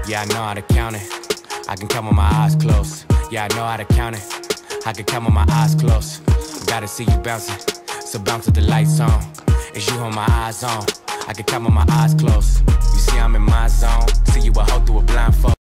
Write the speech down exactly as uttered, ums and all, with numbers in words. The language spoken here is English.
Yeah, I know how to count it. I can count with my eyes closed. Yeah, I know how to count it. I can count with my eyes closed. Gotta see you bouncing, so bounce with the lights on. It's you on my eyes on. I can count with my eyes closed. You see I'm in my zone. See you a hoe through a blindfold.